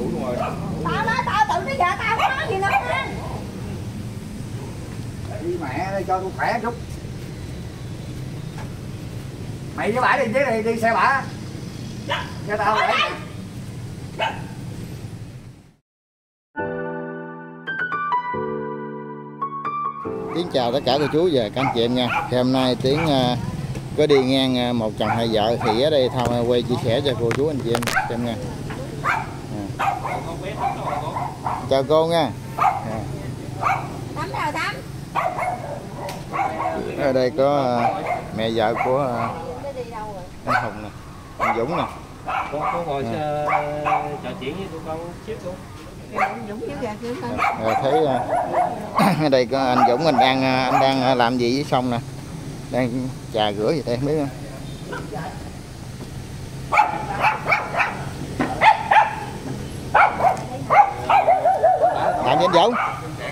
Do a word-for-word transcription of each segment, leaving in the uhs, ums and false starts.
Đủ luôn rồi. Tao nói tao tự tới giờ tao có nói gì đâu nha. Đi mẹ đây cho tôi khỏe chút. Mày với bả đi chứ đi, đi xe bả. Cho tao để. Tiến chào tất cả cô chú và các anh chị em nha. Thì hôm nay Tiến uh, có đi ngang một chồng hai vợ thì ở đây thao quay chia sẻ cho cô chú anh chị em xem nha. À. Chào cô nha. À. Tắm rồi tắm. Ở đây có uh, mẹ vợ của uh, anh Hùng nè, anh Dũng nè. Con có ngồi à. trò chuyện với tụi con xíu luôn. À, thấy uh, ở đây có anh Dũng anh đang anh đang làm gì với xong nè, đang trà rửa gì đây không biết nữa. Làm gì anh Dũng?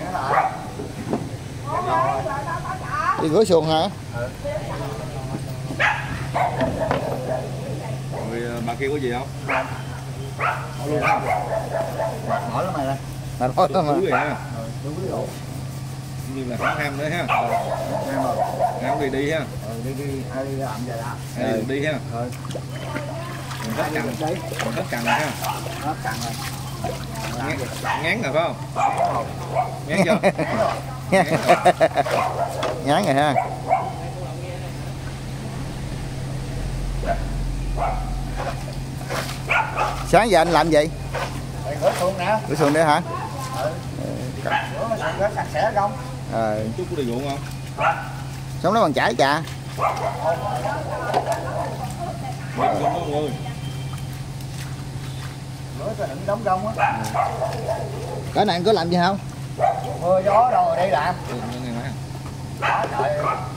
Đi rửa xuồng hả? Rồi bà kia có gì không? Mỏi lắm mày đây. Mà nói lắm mà. Rồi ha. Như là không ham nữa ha. Ham rồi. Ham đi đi ha. Ừ, đi đi ai đi làm vậy đó. Ừ. Đi ha. Rồi. Mình hết cằn đấy. Mình hết cằn rồi ha. Hết cằn rồi. Ngán, ngán rồi phải không? Ngán chưa? Ngán rồi ha. Sáng giờ anh làm gì? Rửa xuồng nè. Rửa xuồng nữa hả? Ừ. Rửa xuồng rửa sạch sẽ không? Ờ. Chút có đi ruộng không? Sống nó bằng chải chà. Mệt không đó mọi người. Rửa cho đừng đóng rông á. Cái này anh có làm gì không? Mưa gió đâu đi làm. Ừ, nghe nói. Đó, đợi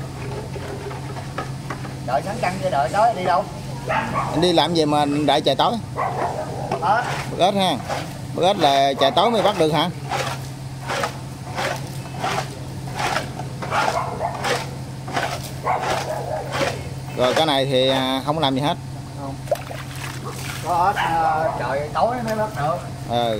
đợi sáng trăng với đợi tối đi đâu? Anh đi làm gì mà đợi trời tối? Đó. Bắt ếch ha. Bắt ếch là trời tối mới bắt được hả? Rồi cái này thì không làm gì hết. Không. Có ếch uh, trời tối mới bắt được. Ừ.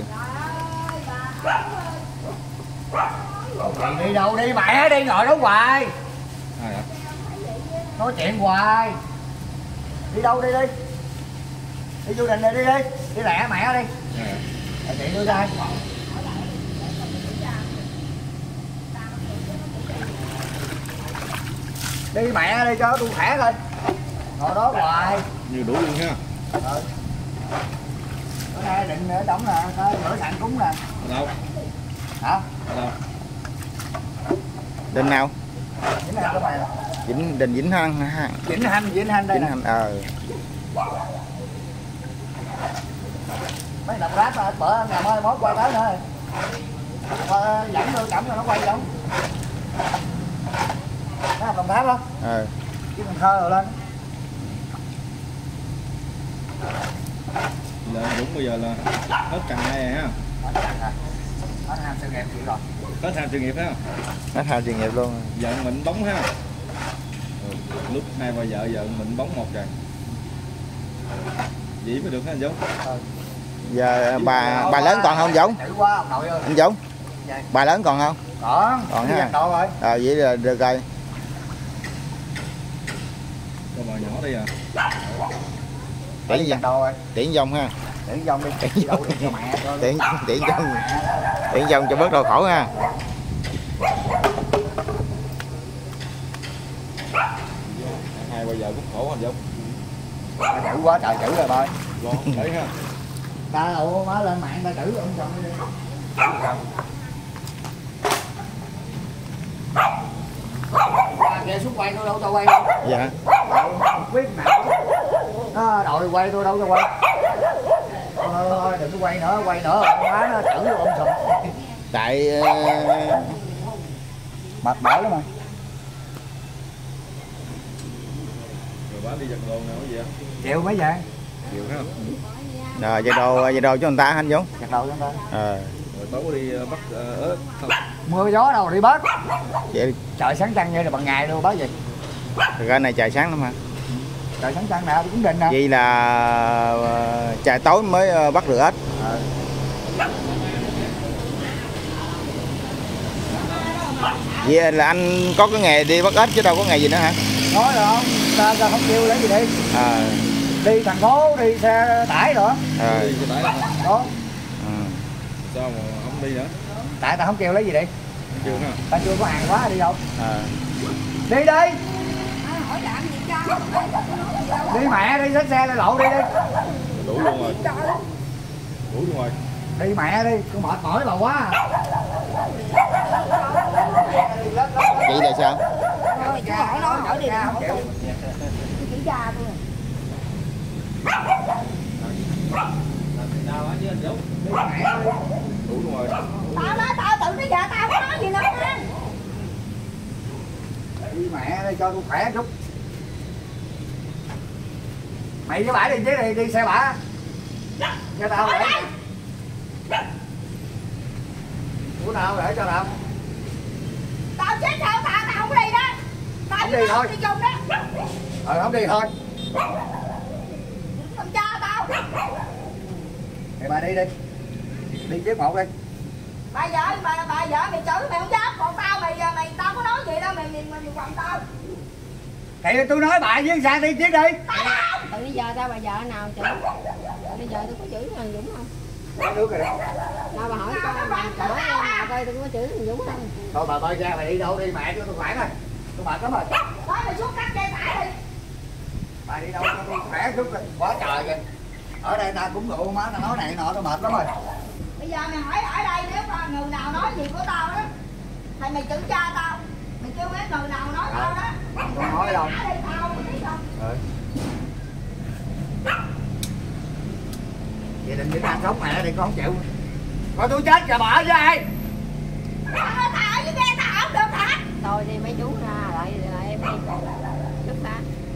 Thì đi đâu đi mẹ đi ngồi đó hoài. Ai hả? Nói chuyện hoài. Đi đâu đi đi. Đi du đình này đi đi. Đi lẹ mẹ đi. Ai hả? Để chị đưa ra. Đi mẹ đi cho tôi khỏe lên. Ngồi đó hoài. Như đủ luôn ha. Ừ. Bữa nay định ở đóng nè, rửa sạn cúng nè. Ở đâu? Hả? Ở đâu? Đình nào? Vĩnh Hành các mày. Vĩnh Đình Vĩnh Hằng ha. Vĩnh Hành, Vĩnh Hành đây. Vĩnh Hành ờ. Mấy đập ráp mà bữa ngày mai mốt quay tới nữa. Ờ, dẫn tôi cẩm rồi nó quay không? Nó làm đồng tháp không? Ờ. Chứ mình khơi rồi lên. Là Dũng bây giờ là hết cằn này rồi ha. Hết cằn rồi. Hết ham sự nghiệp chịu rồi. Hết ham sự nghiệp ha. Hết hai chuyên nghiệp luôn. Vợ mình bóng ha. Ừ. Lúc hai ba vợ vợ mình bóng một rồi. Vậy mới được ha anh Dũng. Ừ. Giờ bà bà lớn còn không Dũng? Chữ quá ông nội ơi. Anh Dũng. Vậy. Bà lớn còn không? Còn. Còn ha. Còn rồi. Ờ vậy là được rồi. Cho bà nhỏ đi à. Tiễn Dòng đồ rồi. tiễn vong ha. Tiễn vong đi. Tiễn Đi đâu đi cho mẹ cho. Tiễn tiễn vong. Tiễn vong cho bớt đau khổ ha. Hai ba vợ cũng khổ anh Dũng. Chữ quá trời chữ rồi bơi. Ngon đấy ha. Ta ủa má lên mạng ta chữ ông chồng đi. À, kìa xuống quay tôi đâu tao quay đâu. Dạ. Biết nào. Nó đòi quay tôi đâu tao quay. Thôi thôi đừng có quay nữa, quay nữa má nó chữ ông sụp. Tại uh... Mệt mỏi lắm mà. Rồi bán đi giặt đồ nào cái gì không? Chịu mấy vậy? Chịu ha. Rồi về đồ về đồ cho người ta anh Dũng. Chặt đầu cho người ta. Ờ. Rồi tối đi bắt ớt không? Mưa gió đâu đi bớt. Vậy Trời sáng trăng như là bằng ngày luôn bớt gì. thực ra này trời sáng lắm mà. Trời sáng trăng nè cũng định nè. Vậy là uh, trời tối mới uh, bắt được ếch. Ờ. Vậy là anh có cái nghề đi bắt ếch chứ đâu có nghề gì nữa hả? Nói rồi không, ta ra không kêu lấy gì đi. À. Đi thành phố, đi xe tải nữa. À. Đi xe tải đó hả? Đó. À. Sao mà không đi nữa? Tại ta không kêu lấy gì đi. Chưa hả? Ta chưa có hàng quá đi đâu. À. Đi đi. À, hỏi làm gì cho. Đi mẹ đi, xách xe lên lộ đi đi. Đủ luôn rồi. Đủ luôn rồi. Đi mẹ đi, tôi mệt mỏi bà quá. Vậy là sao? Rồi, chú hỏi nói hỏi đi nào. Chỉ già thôi. Đi mẹ đi. Đủ luôn rồi. Tao nói tao tự tới giờ tao không nói gì nữa nha. Đi mẹ đi cho tôi khỏe chút. Mày với bả đi chứ đi, đi xe bả. Cho tao để. Của tao để cho tao. Tao chết sao tao tao không đi đó. Tao Không đi thôi. đi chung đó. Ờ không đi thôi. Không cho tao. Mày bà đi đi. Đi chiếc một đi. Bà vợ bà bà vợ mày chửi mày không dám, còn tao mày giờ mày tao có nói gì đâu mày mày mày quằn tao. Thì tôi nói bà với sang đi chiếc đi. Từ bây giờ tao bà vợ nào chửi. Bây giờ tôi có chửi thằng Dũng không? Có nước rồi đó. Nào bà hỏi coi bà hỏi em nào coi tôi có chửi thằng Dũng không? Thôi bà bay ra mày đi đâu đi mẹ cho tôi khỏe thôi. Tôi mệt lắm rồi. Nói mày xuống cắt dây tải đi. Bà đi đâu cho tôi khỏe chút rồi. Quá trời kìa. Ở đây ta cũng rượu má, ta nói này nọ tôi mệt lắm rồi. Bây giờ mày hỏi ở đây nếu mà người nào nói gì của tao đó thì mày chửi cha tao. Mày kêu mấy người nào nói tao đó. Không nói đâu. Ở đây tao biết không? Ừ. Vậy định để ăn sống mẹ đi con không chịu. Coi tôi chết rồi bỏ với ai? Tao nói tao ở với nghe tao không được hả? Thôi đi mấy chú ra lại lại em đi. Chút ra.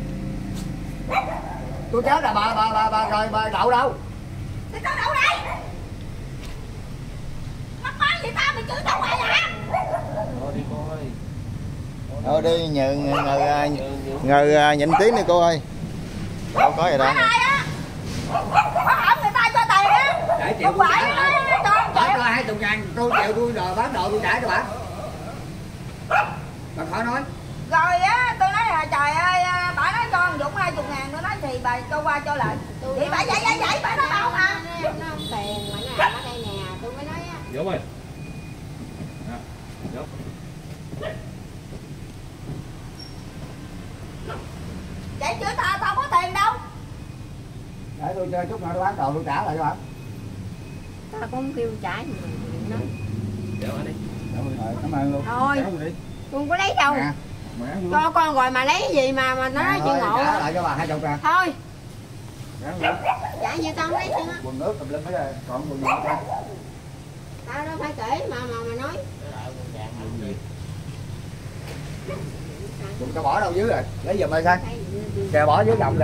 Tôi chết là bà bà bà bà rồi bà đậu đâu? Thì tao đậu đây. Mắc nói gì tao mày chửi tao hoài hả? Thôi đi coi. Thôi đi nhờ ngờ ngờ nhịn tiếng đi cô ơi. Đâu có gì đâu. Ai á? Có hỏng người ta cho tiền á. Để chịu Không tôi phải trả nó lại. cho không Bà chịu. cho hai chục ngàn tôi chịu tôi rồi bán đồ tôi trả cho bà. Bà khỏi nói. Rồi á, tôi nói là trời ơi, bà nói cho thằng Dũng hai chục ngàn, tôi nói thì bà cho qua cho lại. Vậy bà vậy vậy vậy, bà nói không hả? Nó không tiền, mà nó ở đây nè, tôi mới nói á. Dũng ơi. Dũng. Vậy chứ tao, tao có tiền đâu. Để tôi chơi chút nữa tôi bán đồ tôi trả lại cho bà. Tao cũng không kêu trả gì mà nói. Dũng ở đi. Rồi, cảm ơn luôn. Thôi, Kéo đi. tôi không có lấy đâu. Nè. Mẹ luôn. Cho con rồi mà lấy gì mà mà nó nói Nè, chuyện thôi, ngộ. trả lại cho bà hai chục ngàn. Thôi, Kéo luôn. trả như tao không lấy nữa. Quần nước cầm lên mấy đây, còn quần gì nữa. Tao đâu phải kể mà mà mà nói. Đừng có bỏ đâu dưới rồi, lấy giùm ơi sang. Kè bỏ dưới gầm kìa.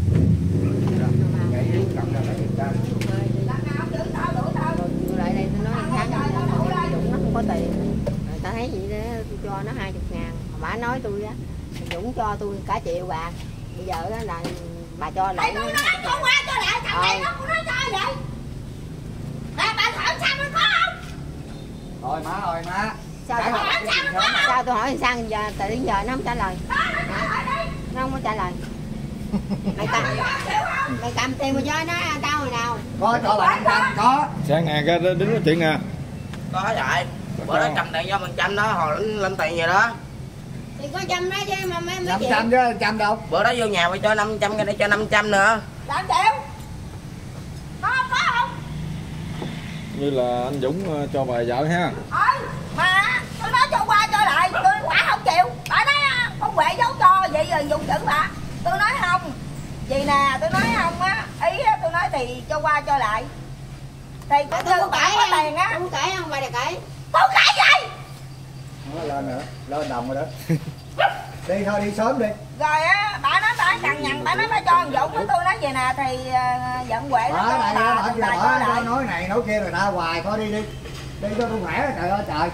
Nhảy dưới gầm ra lấy giùm ra. Lần nào chửi tao đuổi tao. Tôi lại đây tôi nói tháng Dũng nó không có tiền, rồi ta thấy vậy đó tôi cho nó hai chục ngàn, mà bà nói tôi á Dũng cho tôi cả triệu bạc, bây giờ đó là bà cho lại. Tại tôi nói cho qua cho lại, thằng này nó cũng nói cho vậy. Nè bà thở sao nó có không? Thôi má ơi má. Sao tôi hỏi, sao tôi hỏi sao giờ từ đến giờ nó không trả lời, nó không có trả lời. Mày cầm, mày cầm tiền mà cho nó tao hồi nào? Có cho bà năm trăm có. Sáng nè, cái đứng nói chuyện nè. Có vậy. Bữa đó cầm tiền cho mình trăm đó, hồi lên tiền vậy đó. Thì có trăm đó chứ mà mấy mấy Năm triệu. trăm chứ trăm đâu. Bữa đó vô nhà phải cho năm trăm, cái đây cho năm trăm nữa. Làm triệu. Có không, có không? Như là anh Dũng ờ, cho bà vợ ha. Ừ, mà tôi nói cho qua cho lại, tôi bà không chịu. Bà nói con Huệ giấu cho, vậy rồi dùng chữ bà. Tôi nói không. Gì nè, tôi nói không á, ý á, tôi nói thì cho qua cho lại. Thì Tôi cũng như có bà cãi có không? tiền á. Tôi có cãi không bà, để cãi. Tôi cãi gì? Nó lên nữa, lên đồng rồi đó. Đi thôi đi sớm đi. Rồi á, bà nói bà cằn nhằn, bà nói bà cho thằng Dũng, tôi nói vậy nè thì uh, giận Huệ nó Bà cho này bà, bà bà, kia bà cho bà lại. nói này nói kia rồi ta hoài thôi đi đi. Đi cho tôi khỏe trời ơi trời.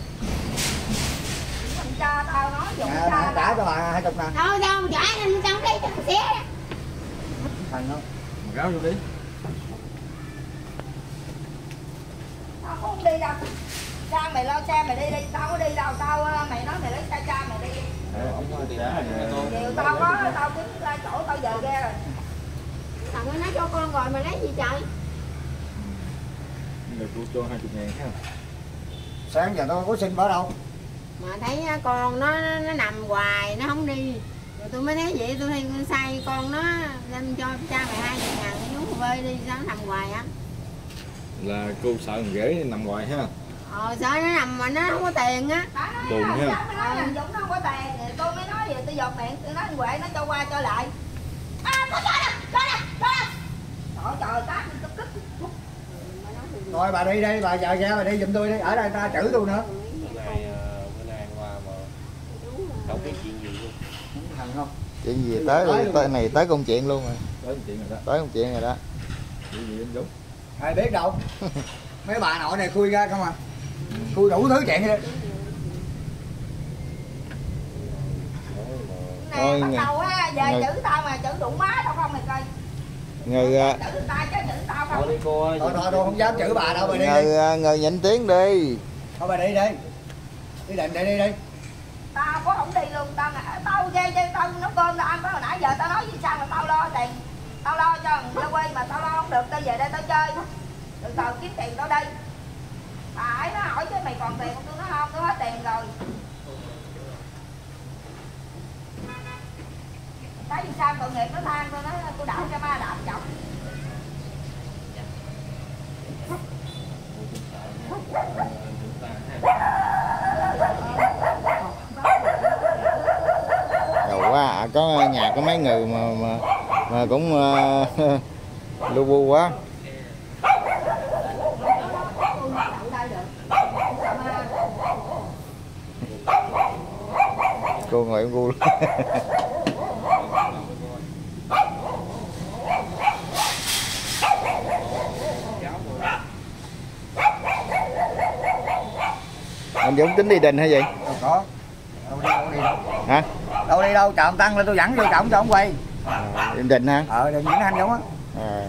Không cho tao nói Dũng Nè, cho nè, trả cho bà hai chục ngàn. Thôi đâu trả nên tao không lấy tao xé. Thằng không. Mà gáo vô đi. tao không đi đâu. Cha mày lo xe mày đi đi, tao có đi đâu, tao mày nói mày lấy xe cha mày đi. Ông trả Nhiều tao có, tao kiếm ra chỗ tao về ghe rồi. Thằng nó nói cho con rồi mày lấy gì trời? Người cô cho hai mươi ngàn ha. Sáng giờ tôi có xin bỏ đâu. Mà thấy con nó nó nằm hoài nó không đi. Rồi tôi mới thấy vậy tôi thấy sai con nó nên cho cha mày hai mươi ngàn xuống bơi đi sao nó nằm hoài á. Là cô sợ thằng ghế nằm ngoài ha. Ờ sợ nó nằm mà nó không có tiền á. Buồn ha. Nó nói thằng Dũng nó không có tiền, tôi mới nói vậy tôi giọt miệng, tôi nói thằng Huệ nó cho qua cho lại. À, có cho nè, cho nè, cho nè. Trời trời, tát cúp cúp. Thôi bà đi đi, bà giờ ra bà đi giùm tôi đi, ở đây ta chửi tôi nữa. Bữa nay bữa nay qua mà không biết chuyện gì luôn. Thằng không? Chuyện gì tới luôn, tới này tới công chuyện luôn rồi. Tới chuyện rồi đó. Tới công chuyện rồi đó. Chuyện gì anh Dũng? Ai biết đâu. Mấy bà nội này khui ra không à. Khui đủ thứ chuyện vậy. Nè, bắt đầu á, về chữ tao mà chữ đủ má tao không mày coi. Người Chữ tao chứ chữ tao không. Thôi đi cô ơi. Thôi thôi tôi không dám chửi bà đâu, bà đi đi. người người nhịn tiếng đi. Thôi bà đi đi. Đi định đi đi đi. Tao có không đi luôn, tao tao ghê chứ tao nấu cơm tao ăn, hồi nãy giờ tao nói gì sao mà tao lo tiền. Tao lo cho thằng quê mà tao lo không được, tao về đây tao chơi. Từ từ kiếm tiền tao đi. Bà ấy nó hỏi chứ mày còn tiền không? Tôi nói không, tôi hết tiền rồi. Tại vì sao tội nghiệp nó than, tôi nói tôi đạp cho ma đạp chọc. Đầu quá à, có nhà có mấy người mà mà, mà cũng uh, lu bu quá. Cô ngồi em gu anh Dũng tính đi Đình hay gì? Đâu có. Đâu đi đâu đi đâu. Hả? Đâu đi đâu, chợ tăng lên tôi dẫn vô trọng cho ông quay. À, đi Đình hả? Ờ, đừng những anh giống á. À.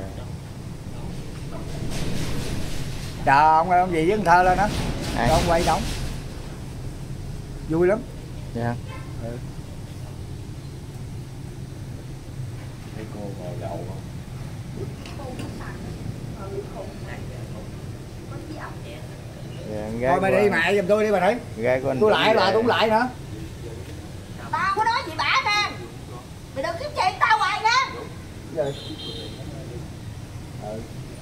Chờ ông ông gì với con Thơ lên đó. À. Cho ông quay đóng. Vui lắm. Dạ. Ừ. Thấy cô ngồi nhậu không? Dạ, Thôi mày đi mẹ giùm tôi đi bà thấy. Gái của anh Tôi lại bà tôi cũng lại nữa. Tao có nói gì bả nè. Mày đừng kiếm chuyện tao hoài nha. Rồi. Ừ.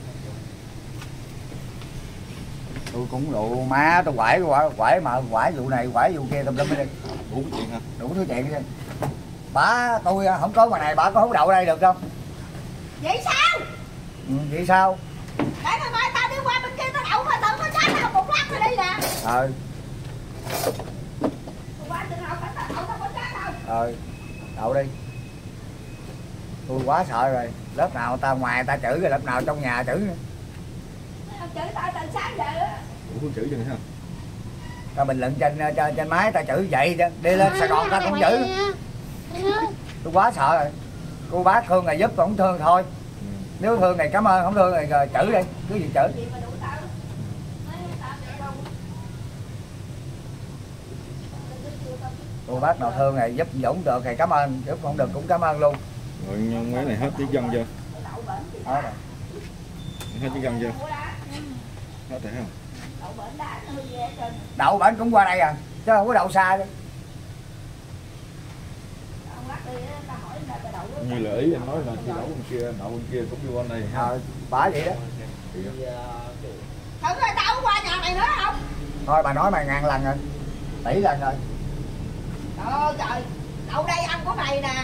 Tôi cũng đủ má tôi quải quải quải mà quải vụ này quải vụ kia tùm lum đi. Đủ chuyện hả? Đủ thứ chuyện đi. Bà tôi không có ngoài này bà có hút đậu đây được không? Vậy sao? Ừ, vậy sao? Để ngày mai tao đi qua bên kia tao đậu mà tao có trái tao một lát rồi đi nè. Ờ. Qua chừng nào phải tao đậu tao có trái đâu. Ờ. Đậu đi. Tôi quá sợ rồi. Lớp nào ta ngoài ta chửi rồi lớp nào trong nhà chửi nữa. Chửi tao từ sáng giờ á. Đủ chữ vậy ha? Ta bình luận trên trên, trên máy ta chửi vậy chứ. Đi lên Sài Gòn ta cũng chửi. Tôi quá sợ rồi. Cô bác thương là giúp, không thương thôi. Ừ. Nếu thương này cảm ơn, không thương thì chửi đi, cứ gì chửi. Gì mà đủ tao. Cô bác nào thương này giúp Dũng được thì cảm ơn, giúp không được cũng cảm ơn luôn. Rồi mấy này hết tiếng dân chưa? Đó rồi. Hết tiếng dân chưa? Hết rồi không? Đậu bển cũng qua đây à, chứ không có đậu xa đi. Như là ý anh nói là khi đậu bên kia, đậu bên kia cũng vô bên này ha. Ờ, bả vậy đó. Thử coi tao có qua nhà mày nữa không? Thôi bà nói mày ngàn lần rồi, tỷ lần rồi. Trời ơi trời, đậu đây ăn của mày nè.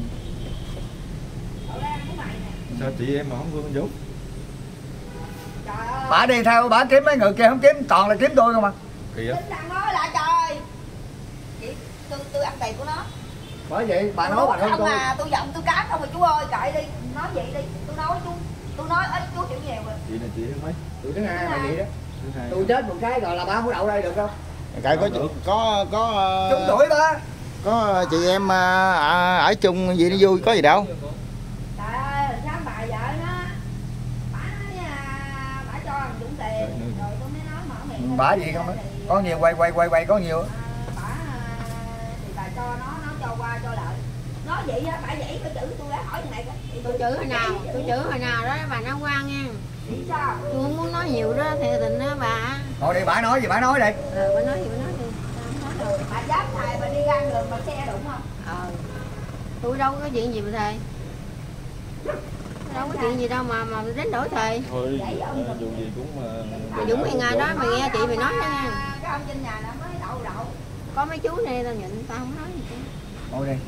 Đậu đây ăn của mày nè. Sao chị em mà không thương anh Dũng? Trời ơi. Bà đi theo bà kiếm mấy người kia không kiếm, toàn là kiếm tôi không à. Kỳ á. Tính thằng nói là trời. Chị, tôi, tôi ăn tiền của nó. Bởi vậy bà nói bà thương không tôi. à, tôi giận tôi cám không rồi chú ơi, kệ đi, nói vậy đi, tôi nói chú, tôi nói ít chú hiểu nhiều rồi. Chị này chị thứ mấy? Tôi thứ hai mà vậy đó. Thứ hai. Tôi chết một cái rồi là bà không đậu đây được không? Cái có có có Chung tuổi ba. có chị em à, à, ở chung gì nó vui có gì đâu. Trời ơi, sao bà vợ nó, bà nói à, bà cho Dũng tiền rồi tôi mới nói mở miệng. Bả gì không á? Có nhiều quay quay quay quay có nhiều. Bả thì bà cho nó nó cho qua cho lại. Nói vậy á, bà vậy cái chữ tôi đã hỏi này cái. Tôi chữ hồi nào, tôi chữ hồi nào đó bà nói qua nha. Vậy sao? Tôi không muốn nói nhiều đó, thì tình đó bà. Thôi đi bả nói gì bả nói đi. Ờ, bà nói gì bà nói đi. Rồi, bà dám thầy bà đi ra đường bà xe đụng không? Ờ. Tôi đâu có chuyện gì mà thầy. Đâu có chuyện gì đâu mà mà đến đổi thầy. Thôi dù gì cũng mà Dũng mày ngày đó mày nghe chị mày nói đó nha. Cái ông trên nhà nó mới đậu đậu. Có mấy chú này tao nhận tao không nói gì chứ. Thôi đi.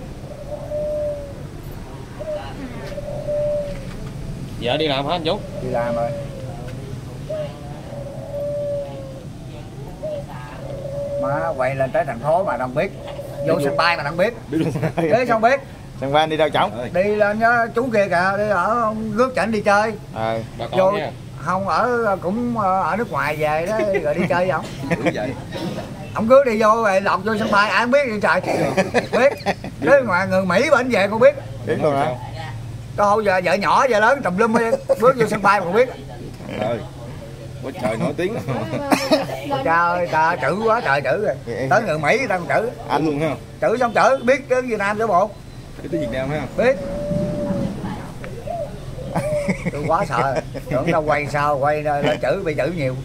Vợ đi làm hả anh Dũng? Đi làm rồi. Má quay lên tới thành phố mà không biết. Vô sân bay mà không biết. biết luôn. Thế sao biết? Sân bay đi đâu chồng? Đi lên đó, chú kia kìa, đi ở rước chảnh đi chơi. Ờ. Bà Vô con nha. không ở cũng ở nước ngoài về đó rồi đi chơi không? vậy. Ông cứ đi vô rồi lọt vô sân bay ai không biết đi trời. Biết. Đến ngoài người Mỹ bệnh về con biết. Biết luôn hả? Có hồi giờ vợ nhỏ vợ lớn tùm lum bước vô sân bay mà không biết. Trời. Quá trời nổi tiếng. Trời ơi, ta chữ quá trời chữ rồi. Tới người Mỹ ta còn chữ. Anh luôn ha. Chữ xong chữ biết cái Việt Nam chứ bộ. Cái tiếng Việt Nam ha. Biết. Tôi quá sợ. Tưởng đâu quay sao quay lên chữ bị chữ nhiều.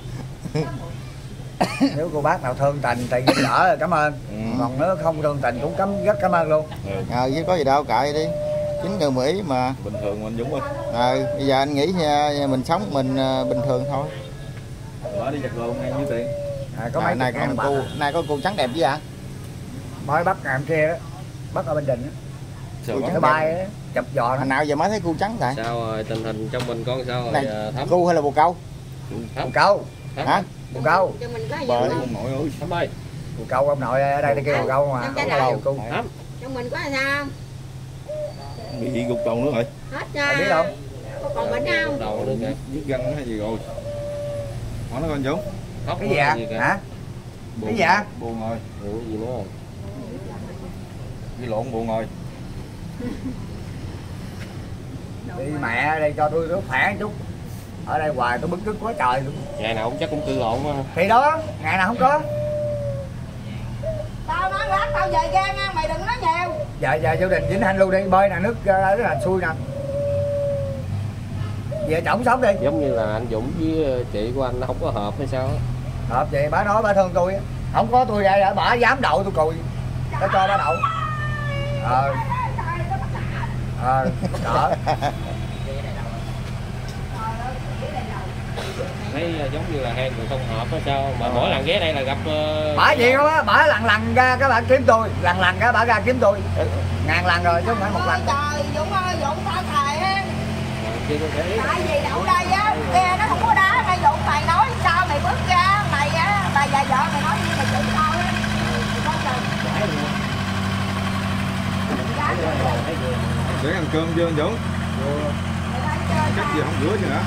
Nếu cô bác nào thương tình thì giúp đỡ cảm ơn. Ừ. Còn nếu không thương tình cũng cảm rất cảm ơn luôn. Ừ. Ờ chứ có gì đâu cãi đi. Chính người Mỹ mà. Bình thường anh Dũng ơi. Ờ bây giờ anh nghĩ nha, mình sống mình bình thường thôi. Bỏ đi chặt lộn ngay nhiêu tiền. À, có À, mấy này ngàn con bạc. cô, này có cô trắng đẹp chứ hả? Mới bắt ngàn kia đó. Bắt ở Bình Định á. Sợ Cái quá. bay á, chụp giò nó. Hồi nào giờ mới thấy cô trắng tại? Sao rồi tình hình trong mình con sao rồi Này, Thắm? cô hay là bồ câu? Thắm. Bồ câu. Thắm. Hả? Bồ câu. Cho mình có gì Bởi- không? Ông nội ơi. Thắm ơi. Bồ câu ông nội ở đây đây kêu bồ câu mà. Em Không trả có lời. bồ câu. Thắm. Trong mình có sao không? Bị gục đầu nữa rồi. Hết Mày biết chưa? không? Có còn bệnh không? Đầu nữa kìa. Giết găng hay gì rồi. Hỏi nó con Dũng. Khóc Cái gì quá ạ? kìa. Hả? Buồn, Cái gì ạ? Buồn rồi. Ủa gì nữa rồi? Đi lộn buồn rồi. Đi mẹ đây cho tôi nó khỏe chút. Ở đây hoài tôi bức tức quá trời luôn. Ngày nào cũng chắc cũng cự lộn quá. Thì đó, ngày nào không có. Tao nói lát tao về ra nha, mày đừng nói nhiều. Dạ dạ gia đình Vĩnh Hạnh luôn đi, bơi nè, nước rất là xui nè. Về chổng sống đi. Giống như là anh Dũng với chị của anh nó không có hợp hay sao á. Hợp vậy bà nói bà thương tôi á. Không có tôi đây bà dám đậu tôi cùi. Nó cho bà đậu. Ờ. Ờ, đỡ. Thấy giống như là hai người không hợp hay sao mà mỗi lần ghé đây là gặp uh... Bả gì không á, bả lần lần ra các bạn kiếm tôi, lần lần ra bả ra kiếm tôi. Ngàn lần rồi chứ không phải một lần. Trời Dũng ơi, Dũng tao thề á. chưa có để Tại vì đậu đây á, nghe nó không có đá mày Dũng, mày nói sao mày bước ra, mày á, bà già vợ mày nói như mày chửi tao á. Con trời. Để ăn cơm chưa anh Dũng? Chắc gì không rửa chứ hả?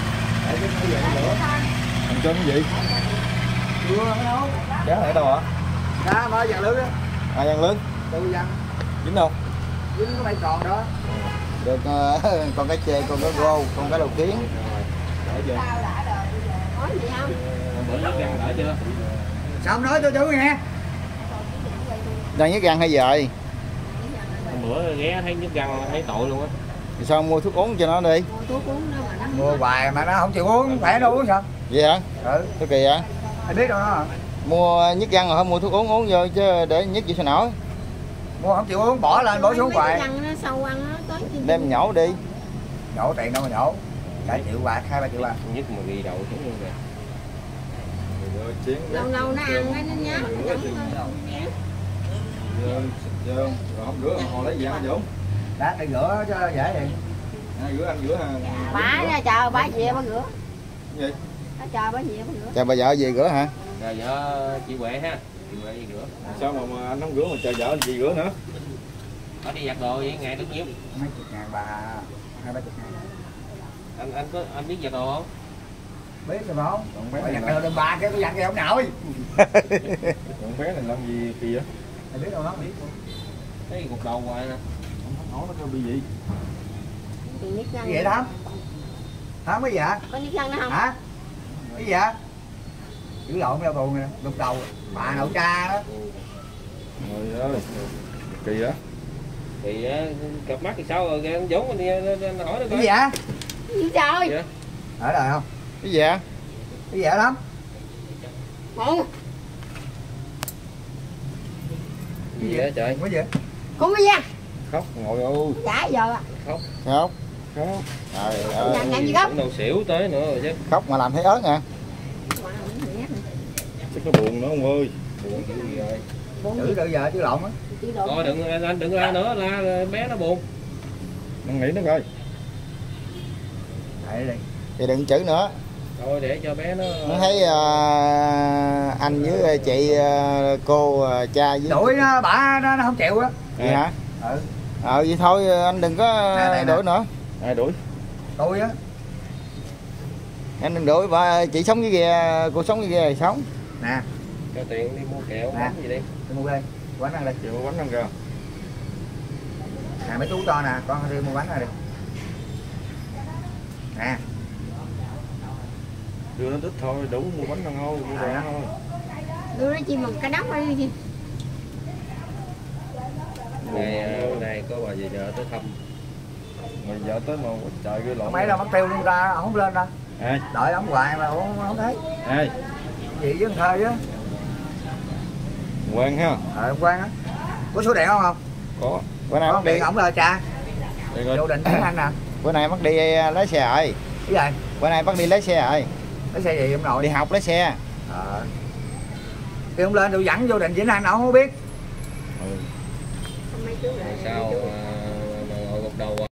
Ăn cơm cái gì? Chưa đâu. Cá ở đâu hả? Cá mới dàn lưới á. À dàn lớn. Tôi dàn. Dính đâu? Dính có mấy còn đó. Được uh, con cá chê, con cá rô, con cá đầu kiến. Để chưa? Nói gì không? bữa nước găng đã chưa? Sao không nói tôi chú nghe? Đang nhức răng hay vậy? Bữa ghé thấy nước găng thấy tội luôn á. Thì sao không mua thuốc uống cho nó đi? Mua thuốc uống đâu mà nó Mua hoài mà nó không chịu uống, khỏe đâu uống sao? Vậy hả? Ừ, Sao kỳ vậy? anh biết đâu nó hả? Mua nhức răng rồi không mua thuốc uống uống vô chứ để nhức gì sao nổi. Mua không chịu uống, bỏ lên bỏ xuống Mấy cái hoài. răng nó sâu ăn nó tới chi- Đem nhổ đi. Nhổ tiền đâu mà nhổ. Cả triệu bạc, hai ba triệu bạc. Nhức mà ghi đầu xuống luôn kìa. Rồi chén lâu lâu nó ăn nó nhát nó giống Giờ, giờ rồi không rửa họ lấy gì ăn anh Dũng? Đát đi rửa cho dễ vậy. Ai rửa anh rửa ha. bả ra chờ bả về bả rửa, Cái gì? bả chờ bả về bả rửa. Chờ bà vợ về rửa hả? Rồi vợ chị Huệ ha, chị Huệ đi rửa. Sao mà, mà anh không rửa mà chờ vợ anh gì rửa nữa? Nó đi giặt đồ với ngày rất nhiêu. Mấy chục ngàn bà, hai ba chục ngàn. Anh anh có anh biết giặt đồ không? Biết rồi không? Còn bé Bà này dặn làm, kêu đơn ba cái tôi dặn kêu ông nội. còn bé này làm gì kỳ vậy? Mày biết đâu nó biết không? Thấy cục đầu hoài nè. Không thắc nói nó kêu bị gì? Thì nhức răng. Cái gì vậy Thắm? Thắm cái gì hả? Có nhức răng nữa không? Hả? Cái gì vậy? Chữ lộn ra buồn nè, đục đầu bà nội cha đó. Trời ơi, kỳ đó. Thì á, cặp mắt thì sao rồi, anh Dũng anh đi anh hỏi nó Cái gì vậy? Gì trời? Dạ. Ở đời không? Cái gì vậy? Cái gì vậy lắm? Con, Gì vậy trời? Cái gì? con cái gì? Khóc ngồi ô. Chả giờ. Khóc. Khóc. Khóc. Trời Làm ơi. làm gì khóc? Cũng đâu xỉu tới nữa rồi chứ. Khóc mà làm thấy ớt nè. Chắc nó buồn nữa ông ơi. Buồn kiểu gì rồi. Chữ tự giờ chữ lộn á. Thôi đừng anh, anh đừng la nữa, la bé nó buồn. Năn nỉ nó coi. Đây đi. Thì đừng chữ nữa. Thôi để cho bé nó. Nó thấy uh, anh với chị uh, cô uh, cha với. Đuổi nó bả nó, nó không chịu á. Vậy hả? Ừ. Ờ vậy thôi anh đừng có Nè, nè, nè. đuổi nữa. Ai đuổi? Tôi á. Anh đừng đuổi, bà chị sống với kia, cô sống với kia thì sống. Nè, Cho tiền đi mua kẹo Nè. bánh gì đi. đi mua đây. Quán ăn đi. Chịu bánh ăn kìa. Nè mấy chú to nè, con đi mua bánh ra đi. Nè, Đưa nó ít thôi, đủ mua bánh ăn thôi, mua đồ ăn thôi. Đưa nó chi mà cái đóng đi chi. Này này có bà về vợ tới thăm. Mày vợ tới mà trời ghê lộn. không mấy đâu mất tiêu luôn ra, ông không lên đâu. Ai? Đợi ông hoài mà ông không thấy. Ai? Gì với thơ chứ. Quen ha. Ờ quan á. Có số điện không không? Có. Bữa nay Có mất đi. điện ổng rồi cha. Đây coi. Vô định với anh nè. Bữa nay mất đi lái xe rồi. Cái gì? Bữa nay bắt đi lái xe rồi. Cái xe gì ông nội? Đi học lái xe. Ờ. Thì ông lên đâu dẫn vô định với anh ổng không biết. Sao mà ngồi gục đầu